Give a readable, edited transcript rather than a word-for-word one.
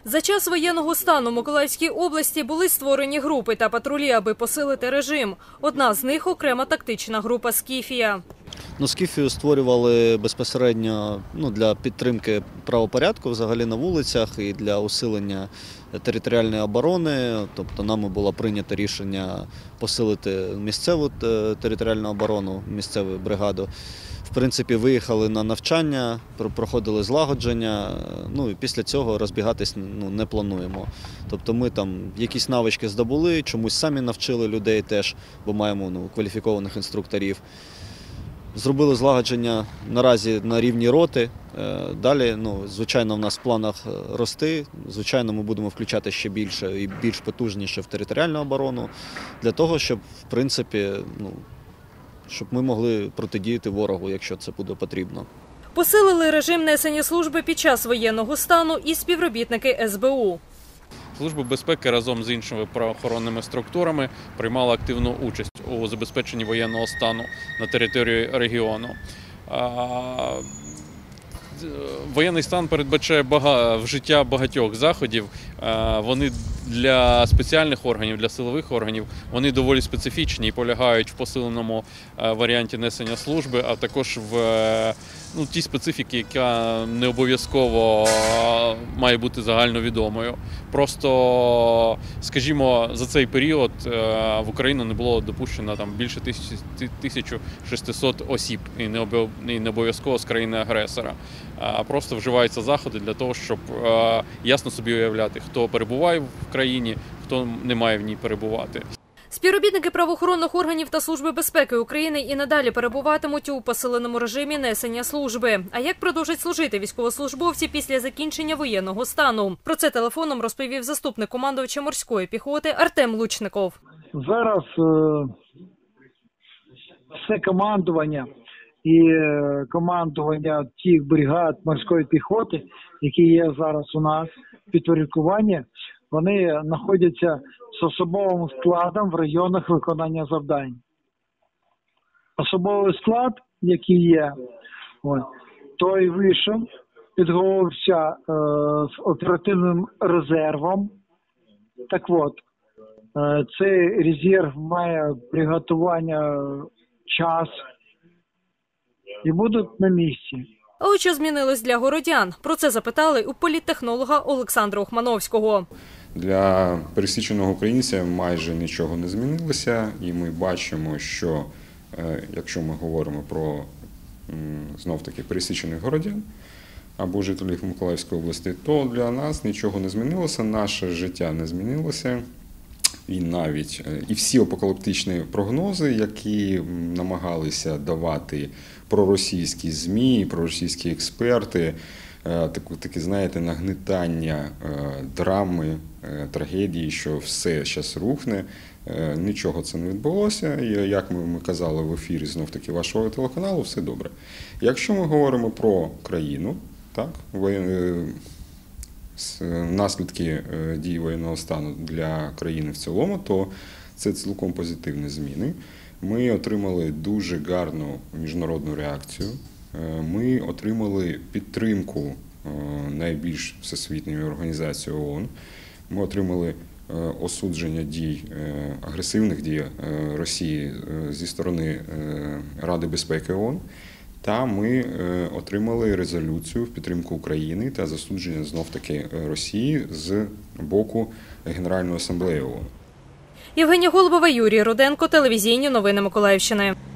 За час воєнного стану в Миколаївській області були створені групи та патрулі, аби посилити режим. Одна з них – окрема тактична група «Скіфія». Скіфію створювали безпосередньо для підтримки правопорядку взагалі на вулицях і для усилення територіальної оборони. Тобто нами було прийнято рішення посилити місцеву територіальну оборону, місцеву бригаду. В принципі, виїхали на навчання, проходили злагодження, і після цього розбігатись не плануємо. Тобто ми там якісь навички здобули, чомусь самі навчили людей теж, бо маємо кваліфікованих інструкторів. Зробили злагодження наразі на рівні роти. Далі, звичайно, в нас в планах рости. Звичайно, ми будемо включати ще більше і більш потужніше в територіальну оборону, для того, щоб, в принципі, щоб ми могли протидіяти ворогу, якщо це буде потрібно. Посилили режим несення служби під час воєнного стану і співробітники СБУ. Служба безпеки разом з іншими правоохоронними структурами приймала активну участь у забезпеченні воєнного стану на території регіону. Воєнний стан передбачає вжиття багатьох заходів. Вони для спеціальних органів, для силових органів, вони доволі специфічні і полягають в посиленому варіанті несення служби, а також в тій специфіці, яка не обов'язково має бути загальновідомою. Просто, скажімо, за цей період в Україну не було допущено більше 1600 осіб, і не обов'язково з країни-агресора. Просто вживаються заходи для того, щоб ясно собі уявляти, хто перебуває в країні, хто не має в ній перебувати. Співробітники правоохоронних органів та Служби безпеки України і надалі перебуватимуть у посиленому режимі несення служби. А як продовжать служити військовослужбовці після закінчення воєнного стану? Про це телефоном розповів заступник командувача морської піхоти Артем Лучников. Зараз все командування і командування тих бригад морської піхоти, які є зараз у нас в підпорядкуванні, вони знаходяться з особовим складом в районах виконання завдань. Особовий склад, який є, той вийшов, підготувався з оперативним резервом. Так от, цей резерв має приготування час і будуть на місці. А от що змінилось для городян? Про це запитали у політтехнолога Олександра Ухмановського. Для пересіченого українця майже нічого не змінилося, і ми бачимо, що якщо ми говоримо про знов-таки пересічених городян або жителів Миколаївської області, то для нас нічого не змінилося, наше життя не змінилося. І всі апокаліптичні прогнози, які намагалися давати проросійські ЗМІ, проросійські експерти, таке, знаєте, нагнетання драми, трагедії, що все зараз рухне, нічого це не відбулося. І, як ми казали в ефірі знов-таки вашого телеканалу, все добре. Якщо ми говоримо про країну, так, наслідки дії воєнного стану для країни в цілому, то це цілком позитивні зміни. Ми отримали дуже гарну міжнародну реакцію. Ми отримали підтримку найбільш всесвітньої організації ООН. Ми отримали осудження дій, агресивних дій Росії зі сторони Ради безпеки ООН. Та ми отримали резолюцію в підтримку України та засудження знов-таки Росії з боку Генеральної асамблеї ООН. Євгенія Голубова, Юрій Руденко, телевізійні новини Миколаївщини.